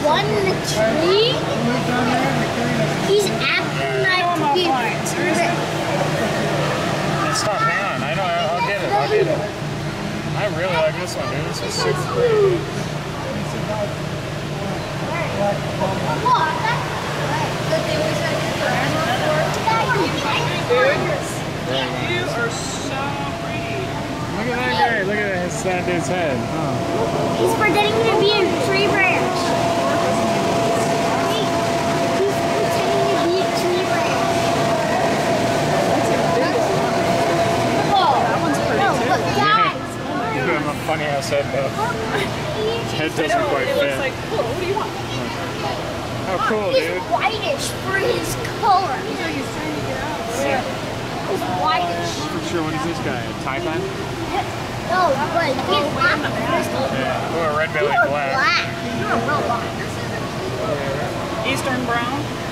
one in the tree. He's acting like Stop, hang on. I know, I'll get it. I'll get it. I really like this one, dude. This is super pretty. You are so pretty. Look at that guy. Look at that dude's head. Oh. He's pretending to be a tree branch. He's pretending to be a tree branch. That one's pretty too. Look, guys. You have a funny ass head though. Head doesn't quite It fit. looks like, oh, what do you want? Oh, cool, He's dude. whitish for his color. He's trying to get out. He's whitish. For sure, what is this guy? A Taipan? No, but he's black. Yeah. Or a red belly You're black. black. You're real black. Eastern brown.